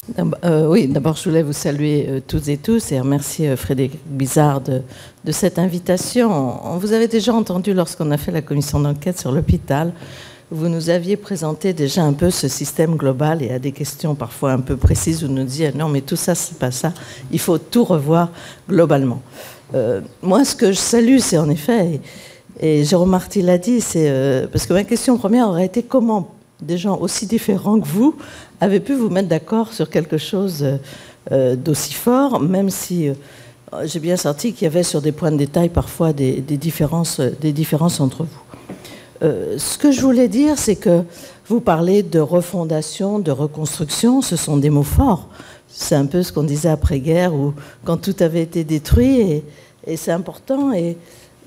Oui, d'abord, je voulais vous saluer toutes et tous et remercier Frédéric Bizard de cette invitation. On vous avait déjà entendu lorsqu'on a fait la commission d'enquête sur l'hôpital. Vous nous aviez présenté déjà un peu ce système global et à des questions parfois un peu précises, vous nous disiez non, mais tout ça, c'est pas ça. Il faut tout revoir globalement. Moi, ce que je salue, c'est en effet, et Jérôme Marty l'a dit, c'est parce que ma question première aurait été comment des gens aussi différents que vous avaient pu vous mettre d'accord sur quelque chose d'aussi fort, même si j'ai bien senti qu'il y avait sur des points de détail parfois des différences entre vous. Ce que je voulais dire, c'est que vous parlez de refondation, de reconstruction, ce sont des mots forts. C'est un peu ce qu'on disait après-guerre, où quand tout avait été détruit, et c'est important. Et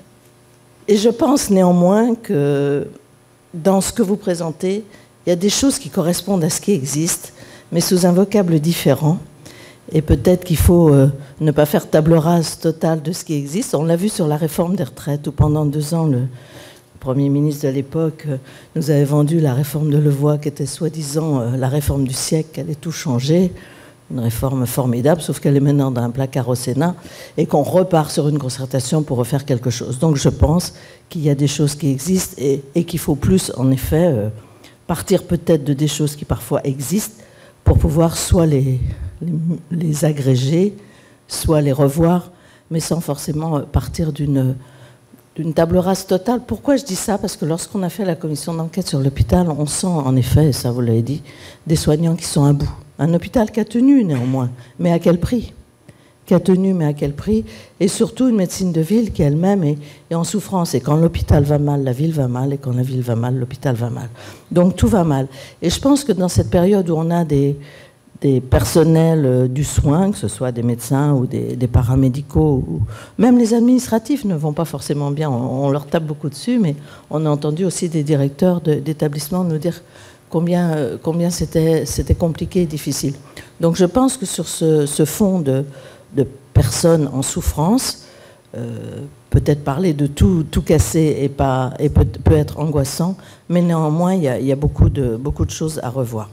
je pense néanmoins que dans ce que vous présentez, il y a des choses qui correspondent à ce qui existe, mais sous un vocable différent. Et peut-être qu'il faut ne pas faire table rase totale de ce qui existe. On l'a vu sur la réforme des retraites, où pendant 2 ans, le Premier ministre de l'époque nous avait vendu la réforme de Levoix, qui était soi-disant la réforme du siècle, qui allait tout changer. Une réforme formidable, sauf qu'elle est maintenant dans un placard au Sénat, et qu'on repart sur une concertation pour refaire quelque chose. Donc je pense qu'il y a des choses qui existent et qu'il faut plus, en effet, partir peut-être de des choses qui parfois existent pour pouvoir soit les agréger, soit les revoir, mais sans forcément partir d'une table rase totale. Pourquoi je dis ça? Parce que lorsqu'on a fait la commission d'enquête sur l'hôpital, on sent en effet, et ça vous l'avez dit, des soignants qui sont à bout. Un hôpital qui a tenu néanmoins, mais à quel prix? Qui a tenu, mais à quel prix? Et surtout une médecine de ville qui elle-même est en souffrance. Et quand l'hôpital va mal, la ville va mal. Et quand la ville va mal, l'hôpital va mal. Donc tout va mal. Et je pense que dans cette période où on a des personnels du soin, que ce soit des médecins ou des paramédicaux, ou même les administratifs ne vont pas forcément bien. On leur tape beaucoup dessus, mais on a entendu aussi des directeurs d'établissements nous dire combien c'était compliqué et difficile. Donc je pense que sur ce fond de personnes en souffrance, peut-être parler de tout casser peut être angoissant, mais néanmoins il y a beaucoup de choses à revoir.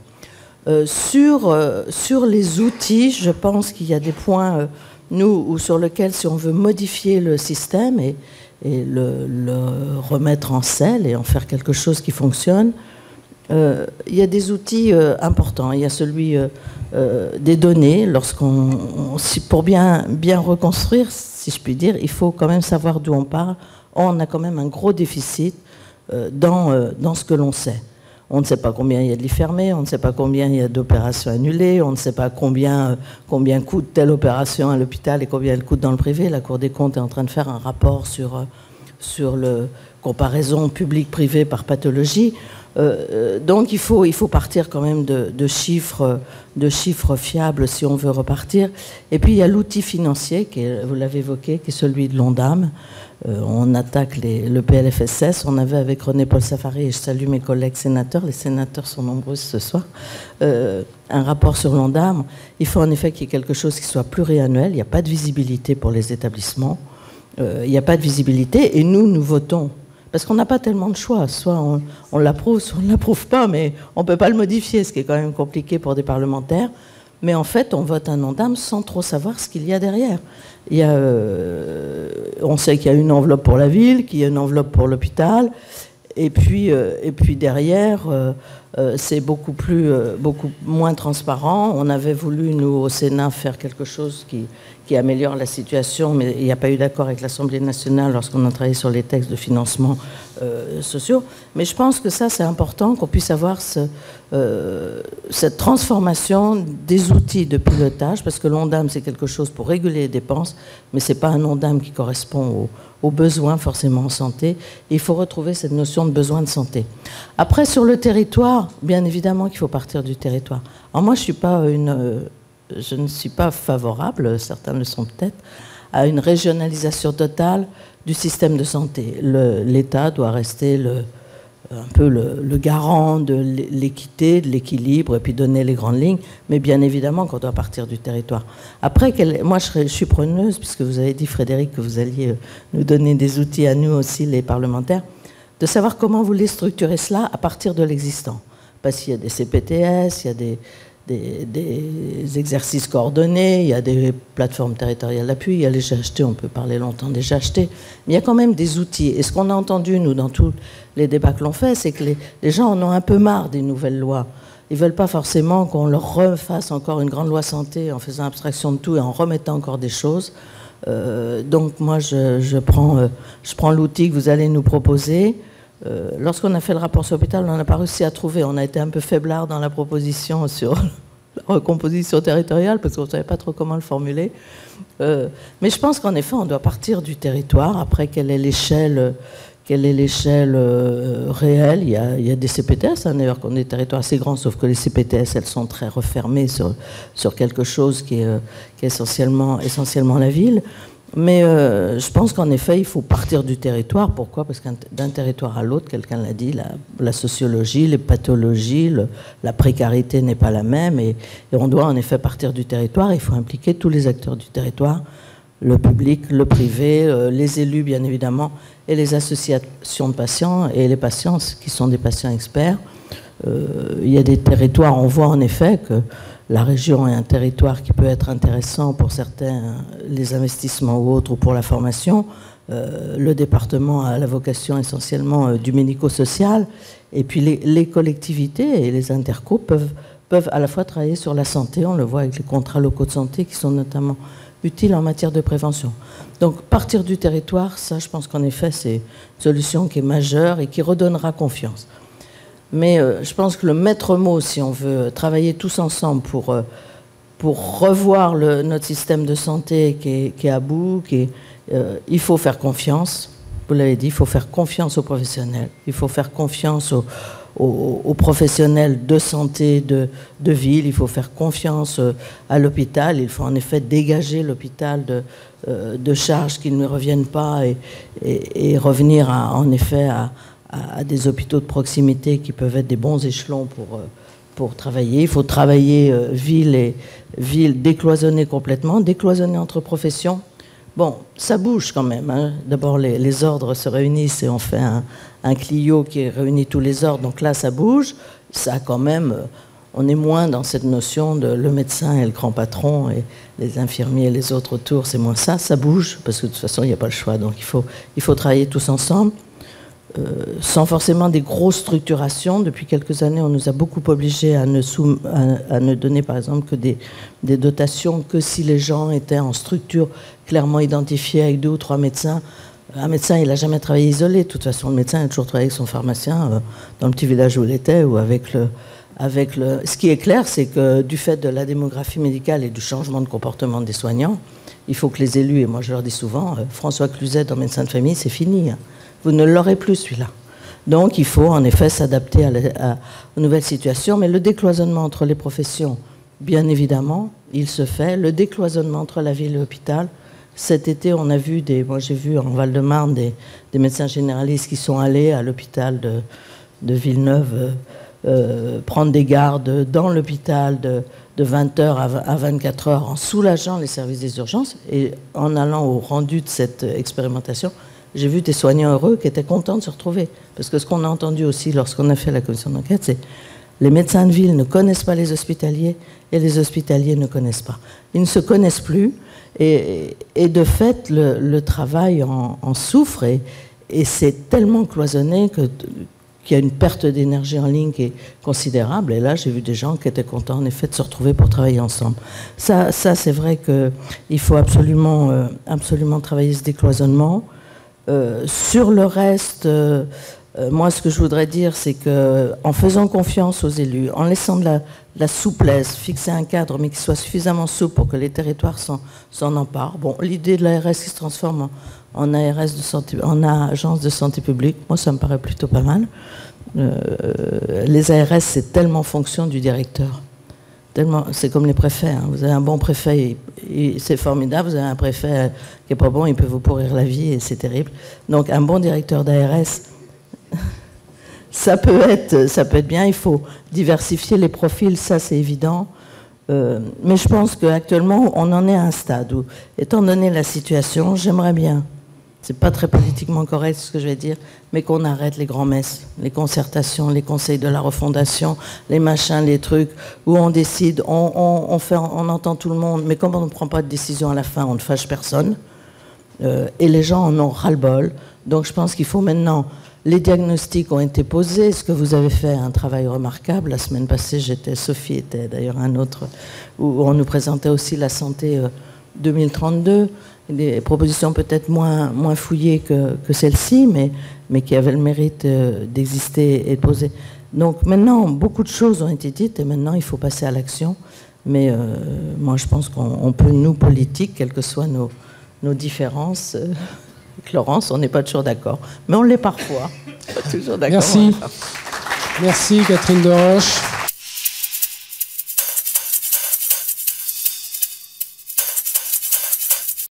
Sur les outils, je pense qu'il y a des points, sur lesquels, si on veut modifier le système et le remettre en selle et en faire quelque chose qui fonctionne, il y a des outils importants. Il y a celui des données. Pour bien reconstruire, si je puis dire, il faut quand même savoir d'où on part. On a quand même un gros déficit dans ce que l'on sait. On ne sait pas combien il y a de lits fermés, on ne sait pas combien il y a d'opérations annulées, on ne sait pas combien coûte telle opération à l'hôpital et combien elle coûte dans le privé. La Cour des comptes est en train de faire un rapport sur la comparaison public-privé par pathologie. Donc il faut partir quand même de chiffres fiables si on veut repartir. Et puis il y a l'outil financier, vous l'avez évoqué, qui est celui de l'ONDAM. On attaque le PLFSS. On avait avec René-Paul Safari, et je salue mes collègues sénateurs, les sénateurs sont nombreux ce soir, un rapport sur l'ONDAM. Il faut en effet qu'il y ait quelque chose qui soit pluriannuel. Il n'y a pas de visibilité pour les établissements. Il n'y a pas de visibilité et nous votons. Parce qu'on n'a pas tellement de choix. Soit on l'approuve, soit on ne l'approuve pas, mais on ne peut pas le modifier, ce qui est quand même compliqué pour des parlementaires. Mais en fait, on vote un ONDAM sans trop savoir ce qu'il y a derrière. On sait qu'il y a une enveloppe pour la ville, qu'il y a une enveloppe pour l'hôpital, et puis derrière, c'est beaucoup moins transparent. On avait voulu, nous, au Sénat, faire quelque chose qui améliore la situation, mais il n'y a pas eu d'accord avec l'Assemblée nationale lorsqu'on a travaillé sur les textes de financement sociaux. Mais je pense que ça, c'est important qu'on puisse avoir cette transformation des outils de pilotage, parce que l'ONDAM, c'est quelque chose pour réguler les dépenses, mais ce n'est pas un ONDAM qui correspond aux besoins forcément en santé. Et il faut retrouver cette notion de besoin de santé. Après, sur le territoire, bien évidemment qu'il faut partir du territoire. Alors moi, je ne suis pas favorable, certains le sont peut-être, à une régionalisation totale du système de santé. L'État doit rester un peu le garant de l'équité, de l'équilibre, et puis donner les grandes lignes, mais bien évidemment qu'on doit partir du territoire. Après, moi je suis preneuse, puisque vous avez dit, Frédéric, que vous alliez nous donner des outils à nous aussi, les parlementaires, de savoir comment vous voulez structurer cela à partir de l'existant. Parce qu'il y a des CPTS, il y a des exercices coordonnés, il y a des plateformes territoriales d'appui, il y a les GHT, on peut parler longtemps des GHT, mais il y a quand même des outils. Et ce qu'on a entendu, nous, dans tous les débats que l'on fait, c'est que les gens en ont un peu marre des nouvelles lois. Ils ne veulent pas forcément qu'on leur refasse encore une grande loi santé en faisant abstraction de tout et en remettant encore des choses. Donc moi, je prends l'outil que vous allez nous proposer. Lorsqu'on a fait le rapport sur l'hôpital, on n'a pas réussi à trouver. On a été un peu faiblard dans la proposition sur la recomposition territoriale parce qu'on ne savait pas trop comment le formuler. Mais je pense qu'en effet, on doit partir du territoire. Après, quelle est l'échelle réelle? Il y a des CPTS, hein, d'ailleurs, qu'on est des territoires assez grands, sauf que les CPTS, elles sont très refermées sur quelque chose qui est essentiellement la ville. Mais je pense qu'en effet, il faut partir du territoire. Pourquoi? Parce que d'un territoire à l'autre, quelqu'un l'a dit, la sociologie, les pathologies, la précarité n'est pas la même. Et on doit en effet partir du territoire. Il faut impliquer tous les acteurs du territoire, le public, le privé, les élus, bien évidemment, et les associations de patients et les patients qui sont des patients experts. Il y a des territoires, on voit en effet que la région est un territoire qui peut être intéressant pour certains, les investissements ou autres, ou pour la formation. Le département a la vocation essentiellement du médico-social. Et puis les collectivités et les intercos peuvent à la fois travailler sur la santé, on le voit avec les contrats locaux de santé qui sont notamment utiles en matière de prévention. Donc partir du territoire, ça je pense qu'en effet c'est une solution qui est majeure et qui redonnera confiance. Mais je pense que le maître mot, si on veut travailler tous ensemble pour revoir notre système de santé qui est à bout, il faut faire confiance, vous l'avez dit, il faut faire confiance aux professionnels, il faut faire confiance aux professionnels de santé de ville, il faut faire confiance à l'hôpital, il faut en effet dégager l'hôpital de charges qui ne reviennent pas et revenir en effet à des hôpitaux de proximité qui peuvent être des bons échelons pour travailler. Il faut travailler ville, décloisonner complètement, décloisonner entre professions. Bon, ça bouge quand même, hein. D'abord, les ordres se réunissent et on fait un Clio qui réunit tous les ordres. Donc là, ça bouge. Ça, quand même, on est moins dans cette notion de le médecin et le grand patron et les infirmiers et les autres autour. C'est moins ça. Ça bouge parce que de toute façon, il n'y a pas le choix. Donc il faut travailler tous ensemble. Sans forcément des grosses structurations. Depuis quelques années, on nous a beaucoup obligés à ne donner, par exemple, que des dotations que si les gens étaient en structure clairement identifiée avec 2 ou 3 médecins. Un médecin, il n'a jamais travaillé isolé. De toute façon, le médecin a toujours travaillé avec son pharmacien dans le petit village où il était ou avec le... Ce qui est clair, c'est que du fait de la démographie médicale et du changement de comportement des soignants, il faut que les élus, et moi je leur dis souvent, François Cluzet dans Médecins de famille, c'est fini. Vous ne l'aurez plus, celui-là. Donc, il faut, en effet, s'adapter aux nouvelles situations. Mais le décloisonnement entre les professions, bien évidemment, il se fait. Le décloisonnement entre la ville et l'hôpital. Cet été, on a vu moi, j'ai vu en Val-de-Marne des médecins généralistes qui sont allés à l'hôpital de Villeneuve prendre des gardes dans l'hôpital de 20h à 24h en soulageant les services des urgences. Et en allant au rendu de cette expérimentation, j'ai vu des soignants heureux qui étaient contents de se retrouver. Parce que ce qu'on a entendu aussi lorsqu'on a fait la commission d'enquête, c'est les médecins de ville ne connaissent pas les hospitaliers et les hospitaliers ne connaissent pas. Ils ne se connaissent plus et de fait, le travail en souffre et c'est tellement cloisonné qu'il y a une perte d'énergie en ligne qui est considérable. Et là, j'ai vu des gens qui étaient contents en effet de se retrouver pour travailler ensemble. Ça c'est vrai qu'il faut absolument travailler ce décloisonnement. Sur le reste, moi, ce que je voudrais dire, c'est qu'en faisant confiance aux élus, en laissant de la souplesse, fixer un cadre, mais qui soit suffisamment souple pour que les territoires s'en emparent. Bon, l'idée de l'ARS qui se transforme en agence de santé publique, moi, ça me paraît plutôt pas mal. Les ARS, c'est tellement fonction du directeur. C'est comme les préfets. Hein. Vous avez un bon préfet, c'est formidable. Vous avez un préfet qui n'est pas bon, il peut vous pourrir la vie et c'est terrible. Donc un bon directeur d'ARS, ça peut être bien. Il faut diversifier les profils, ça c'est évident. Mais je pense qu'actuellement, on en est à un stade où, étant donné la situation, j'aimerais bien, c'est pas très politiquement correct ce que je vais dire, mais qu'on arrête les grands-messes, les concertations, les conseils de la refondation, les machins, les trucs, où on décide, on entend tout le monde, mais comme on ne prend pas de décision à la fin, on ne fâche personne, et les gens en ont ras-le-bol. Donc je pense qu'il faut maintenant, les diagnostics ont été posés, ce que vous avez fait, un travail remarquable. La semaine passée, Sophie était d'ailleurs un autre, où on nous présentait aussi la santé 2032, des propositions peut-être moins fouillées que celle-ci, mais qui avaient le mérite d'exister et de poser. Donc maintenant, beaucoup de choses ont été dites et maintenant il faut passer à l'action. Mais moi je pense qu'on peut, nous politiques, quelles que soient nos différences, avec Laurence, on n'est pas toujours d'accord. Mais on l'est parfois. Pas toujours d'accord. Merci. Merci Catherine Deroche.